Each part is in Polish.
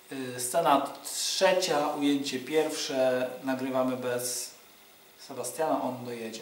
Scena trzecia, ujęcie pierwsze, nagrywamy bez Sebastiana, on dojedzie.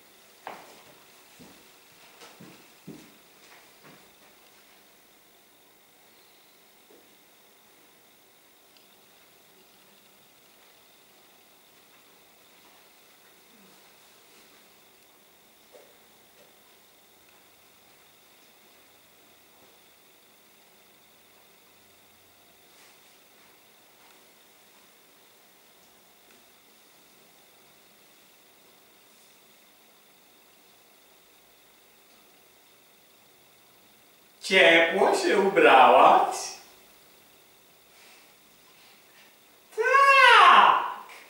Ciepło się ubrałaś? Tak!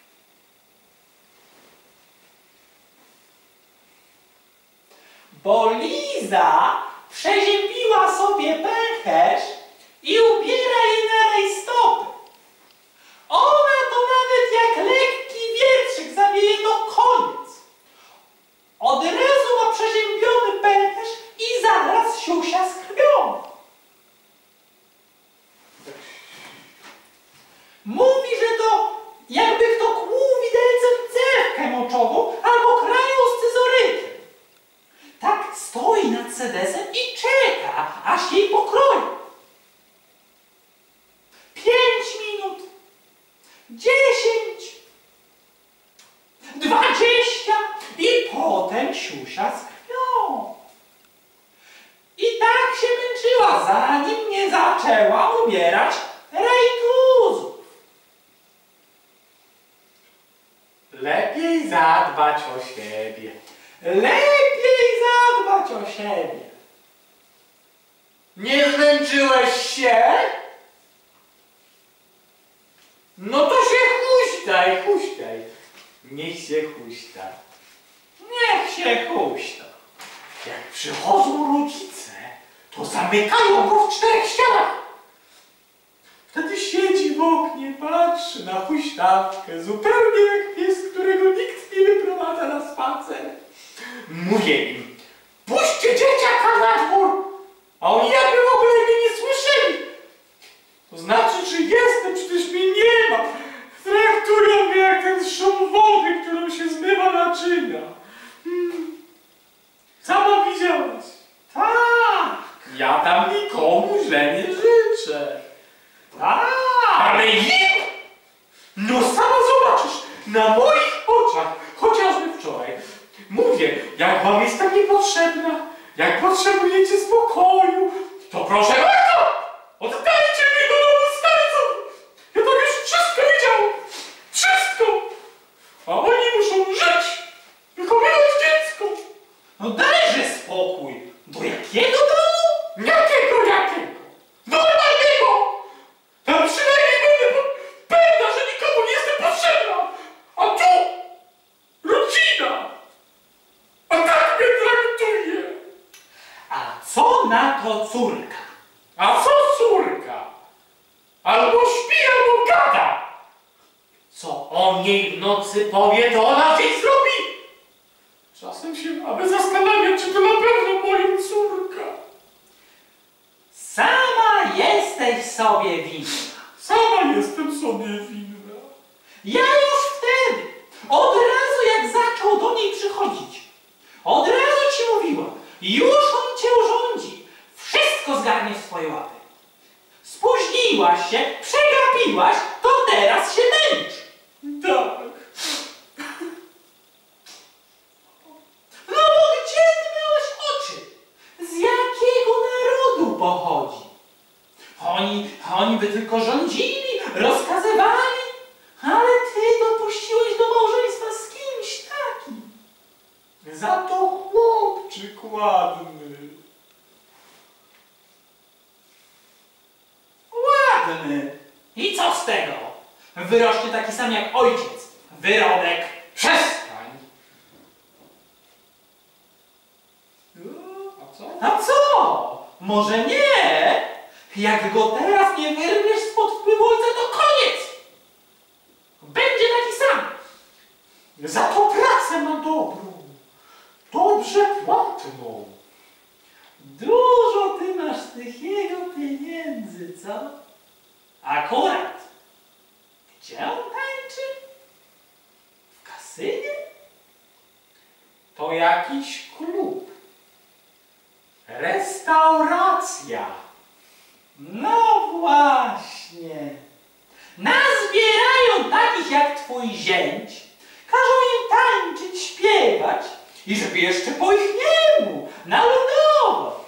Bo Liza przeziębiła sobie pęcherz i ubiera jej na rajstopy. Ona to nawet jak lekki wietrzyk zawieje, to koniec. Od razu ma przeziębiony pęcherz i zaraz siusia z krwią. Mówi, że to jakby kto kłuł widelcem cewkę moczową albo krając scyzorykiem. Tak stoi nad sedesem i czeka, aż jej pokroją. 5 minut, 10, 20 i potem siusia z krwią. I tak się męczyła, zanim nie zaczęła ubierać rajtuzów. Lepiej zadbać o siebie. Lepiej zadbać o siebie. Nie zmęczyłeś się? No to się huśtaj, huśtaj. Niech się huśta. Niech się huśta. Jak przychodzą rodzice, to zamykają go w 4 ścianach. Wtedy siedzi w oknie, patrzy na huśtawkę, zupełnie jak pies, którego nikt nie wyprowadza na spacer. Mówię im, puśćcie dzieciaka na dwór, a oni jakby w ogóle mnie nie słyszeli. To znaczy, że jestem, przecież mnie nie ma. Traktują mnie jak ten szum wody, którą się zmywa naczynia. Sama widziałaś? Tak. Ja tam nikomu źle nie życzę. Tak. Ale im? No sama zobaczysz, na moich oczach, chociażby wczoraj. Mówię, jak wam jest tak niepotrzebna, jak potrzebujecie spokoju, to proszę bardzo, oddajcie mnie do domu starców. Ja tam już wszystko widziałem. Wszystko. A oni muszą żyć, wychowywać dziecko. No dajże spokój. Do jakiego domu? Jakiego? Normalnego. Tam przynajmniej będę pewna, że nikomu nie jestem potrzebna. A tu rodzina. A tak mnie traktuje. A co na to córka? A co córka? Albo śpi, albo gada. Co on jej w nocy powie, to ona dziś zrobi. Czasem się nawet zastanawiam, czy to na pewno moja córka. Sama jesteś sobie winna. Sama jestem sobie winna. Ja już wtedy, od razu jak zaczął do niej przychodzić, od razu ci mówiłam, już on cię urządzi, wszystko zgarnie w swoje łapy. Spóźniłaś się, przegapiłaś, to teraz się męcz. Tak. No bo gdzie ty miałeś oczy? Z jakiego narodu pochodzi? Oni by tylko rządzili, rozkazywali, ale ty dopuściłeś do małżeństwa z kimś takim. Za to chłopczyk ładny. Ładny. I co z tego? Wyrośnie taki sam jak ojciec. Wyrobek. Przestań. A co? A co? Może nie? Jak go teraz nie wyrwiesz spod wpływu ojca, to koniec. Będzie taki sam. Za to pracę ma dobrą. Dobrze płatną. Dużo ty masz tych jego pieniędzy, co? Akurat. Gdzie on tańczy? W kasynie? To jakiś klub. Restauracja. No właśnie. Nazbierają takich jak twój zięć. Każą im tańczyć, śpiewać. I żeby jeszcze po ich niemu naludować.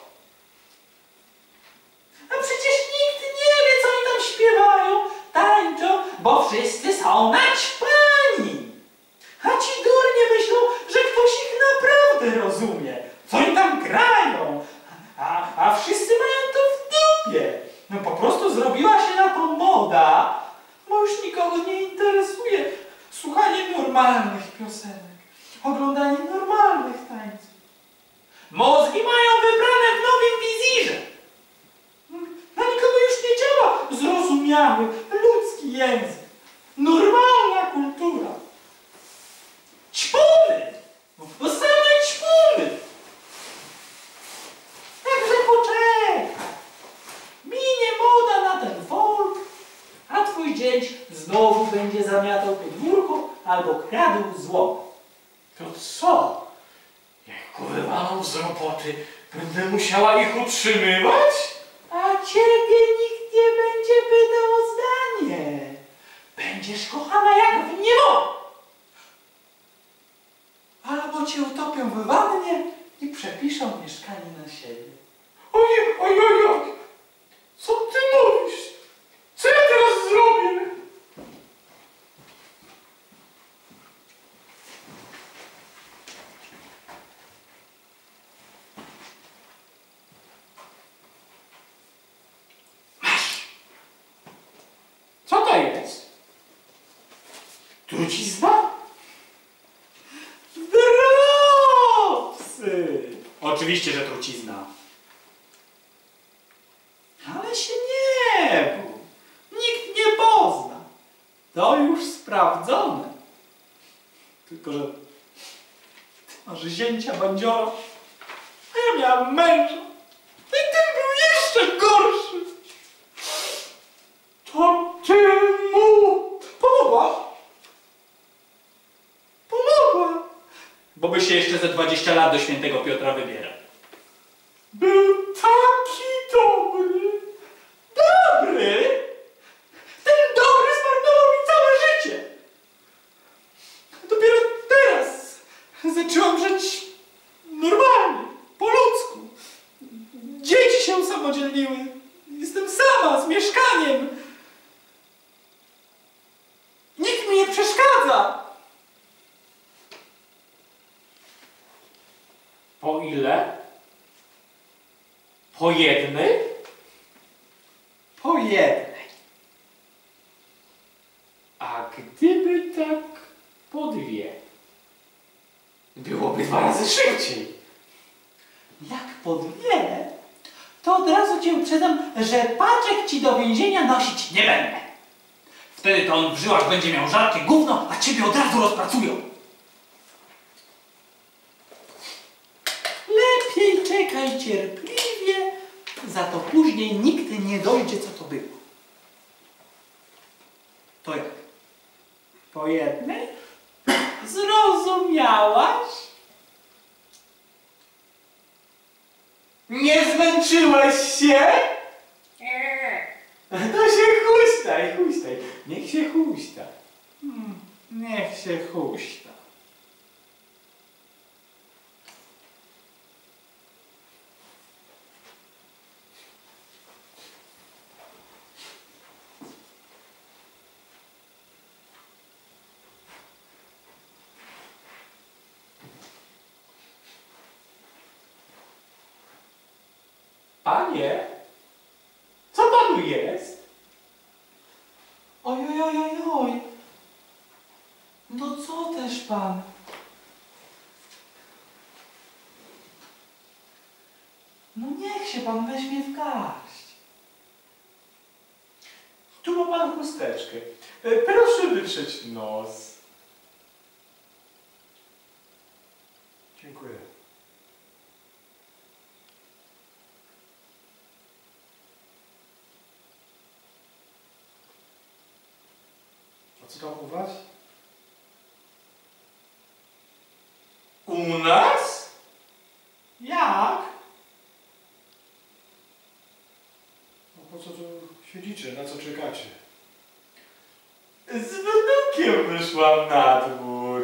A przecież nikt nie wie, co oni tam śpiewają, tańczą, bo wszyscy są naćpani. A ci durnie myślą, że ktoś ich naprawdę rozumie, co oni tam grają. A wszyscy mają to w dupie. No po prostu zrobiła się na to moda, bo już nikogo nie interesuje słuchanie normalnych piosenek, oglądanie normalnych tańców. Mózgi mają wybrane w nowym wizirze. Na nikogo już nie działa zrozumiały, ludzki język, normalna kultura. Ćpuny! No same ćpuny! Także poczekaj. Minie moda na ten folk, a twój dzień znowu będzie zamiatał podwórko albo kradł złoto. To co? Jak go wyrwaną z roboty, będę musiała ich utrzymywać? A ciebie nikt nie będzie pytał o zdanie. Będziesz kochana jak w niebo. Albo cię utopią w wannie i przepiszą mieszkanie na siebie. Ojej, ojej, co ty mówisz? Co ja teraz zrobię? Masz! Co to jest? Trucizna? Dropsy! Oczywiście, że trucizna. Ale się nie bój. Nikt nie pozna. To już sprawdzone. Tylko, że ty masz zięcia bandziora, a ja miałam męża. I ten był jeszcze gorszy. To ty mu pomogłaś? Pomogła. Bo by się jeszcze ze 20 lat do świętego Piotra wybierał. Był taki dobry. Dobry? Ten dobry zmarnował mi całe życie. Dopiero teraz zaczęłam żyć normalnie, po ludzku. Dzieci się usamodzielniły. Jestem sama, z mieszkaniem. Nikt mi nie przeszkadza. Po ile? Po jednej? Po jednej. A gdyby tak po dwie? Byłoby 2 razy szybciej. Jak po dwie? To od razu cię uprzedzam, że paczek ci do więzienia nosić nie będę. Wtedy to on w żyłach będzie miał żarcie gówno, a ciebie od razu rozpracują. Lepiej czekaj cierpliwie, za to później nikt nie dojdzie, co to było. To jak? Po jednej? Zrozumiałaś? Nie zmęczyłeś się? To się huśtaj, huśtaj. Niech się huśta. Niech się huśta. Panie, co panu jest? Oj, oj, oj, oj. No co też pan? No niech się pan weźmie w garść. Tu ma pan chusteczkę. Proszę wytrzeć nos. Dziękuję. A co tam u was? U nas? Jak? No po co tu siedzicie? Na co czekacie? Z wnukiem wyszłam na dwór.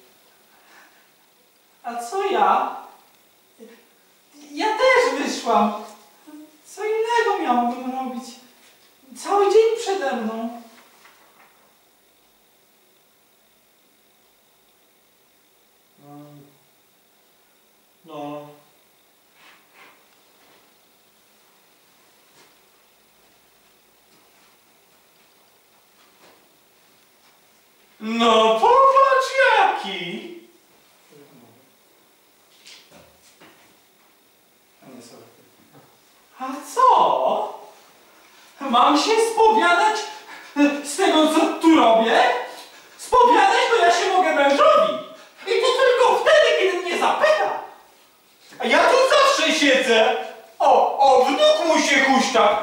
A co ja? Ja też wyszłam. Co innego miałabym robić? Cały dzień przede mną. No. No popatrz jaki! A nie, sorry. A co? Mam się spowiadać z tego, co tu robię? Spowiadać to ja się mogę mężowi. I to tylko wtedy, kiedy mnie zapyta. A ja tu zawsze siedzę! O, wnuk mój się huśta!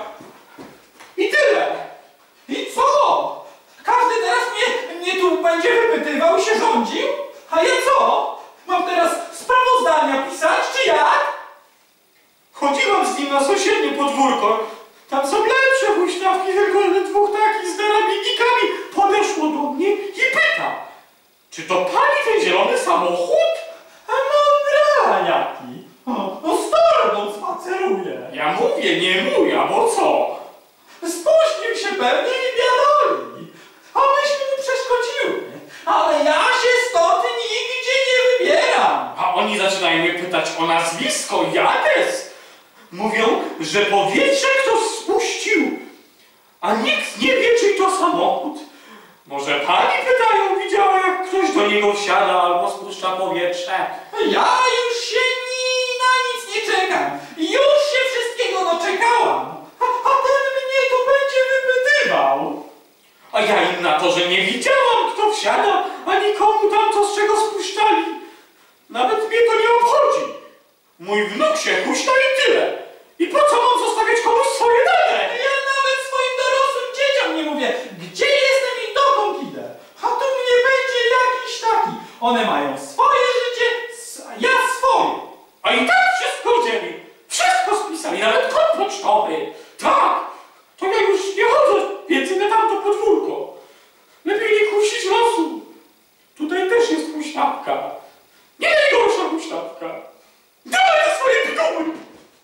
I tyle. I co? Każdy teraz mnie tu będzie wypytywał i się rządził? A ja co? Mam teraz sprawozdania pisać, czy jak? Chodziłam z nim na sąsiednie podwórko. Tam są lepsze huśtawki, tylko dwóch takich z karabinnikami podeszło do mnie i pyta, czy to pani ten zielony samochód? A mądra jaki? No z torbą spaceruje. Ja mówię, nie mój, a bo co? Spóźnił się pewnie i biadoli. A myśmy mu przeszkodziły. Ale ja się stąd nigdzie nie wybieram. A oni zaczynają mnie pytać o nazwisko i adres. Mówią, że powietrze ktoś spuścił, a nikt nie wie, czyj to samochód. Może pani pytają, widziała, jak ktoś do niego wsiada albo spuszcza powietrze? Ja już się na nic nie czekam. Już się wszystkiego doczekałam. A ten mnie tu będzie wypytywał. A ja im na to, że nie widziałam, kto wsiada, ani komu tam to z czego spuszczali. Nawet mnie to nie obchodzi. Mój wnuk się huśta i tyle. I po co mam zostawiać komuś swoje dane? Ja nawet swoim dorosłym dzieciom nie mówię, gdzie jestem i dokąd idę. A tu mnie będzie jakiś taki. One mają swoje życie, a ja swoje. A i tak wszystko wzięli. Wszystko spisali, nawet kod pocztowy. Tak, to ja już nie chodzę więcej na tamto podwórko. Lepiej nie kusić losu. Tutaj też jest huśtawka. Nie najgorsza huśtawka. Dawaj te swoje piguły.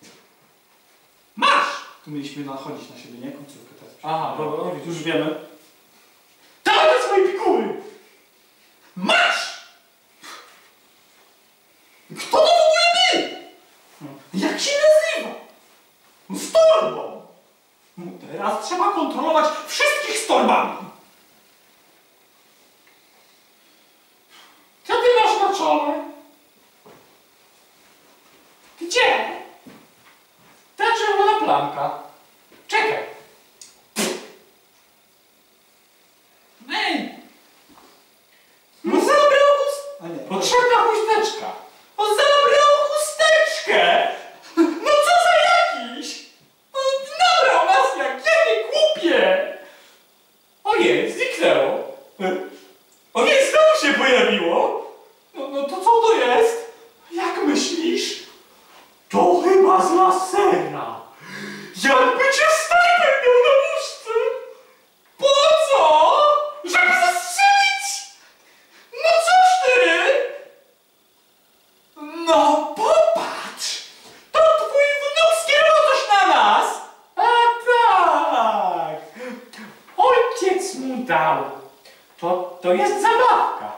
Masz! Tu mieliśmy nachodzić na siebie, nie? Końcówkę teraz. Aha, dobra, już wiemy. Dawaj te swoje piguły. Masz! Kto to w ogóle był? Jak się nazywa? Z torbą. Teraz trzeba kontrolować wszystkich z torbami. Co ty masz na czole? Gdzie? Ta czerwona plamka. Czekaj. Ej! No zabrał a nie. Potrzebna chusteczka. On zabrał chusteczkę! No co za jakiś! No, nabrał nas jak jakie głupie! Ojej, zniknęło. Ojej, znowu się pojawiło. No to co to jest? Jak myślisz? To chyba z lasera. Jakby cię snajper miał na muszce. Po co? Żeby zastrzelić! No cóż ty! No popatrz! To twój wnuk skierował coś na nas! A tak. Ojciec mu dał. To jest zabawka.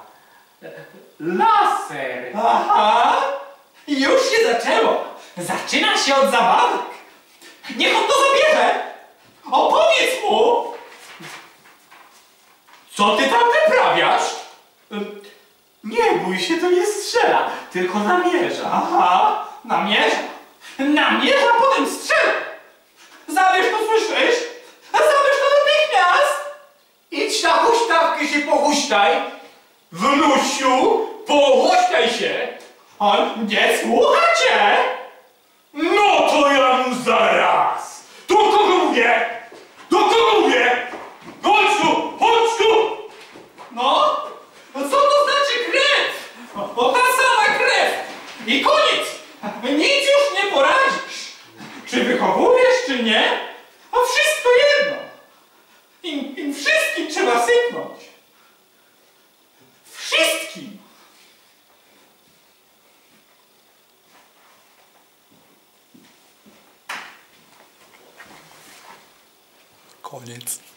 Laser. Aha! Już się zaczęło! Zaczyna się od zabawek! Niech on to zabierze! Opowiedz mu! Co ty tam wyprawiasz? Nie bój się, to nie strzela, tylko namierza. Aha! Namierza! Namierza, potem strzela! Zabierz to, słyszysz? Zabierz to natychmiast! Idź na huśtawkę się pohuśtaj. Wnusiu, pohuśtaj się. On nie słuchacie! No to ja mu zaraz! Do kogo mówię? Do kogo mówię? Chodź tu! Chodź tu! I koniec! Nic już nie poradzisz! Czy wychowujesz, czy nie? A wszystko jedno! Im wszystkim trzeba sypnąć! Wszystkim! Koniec.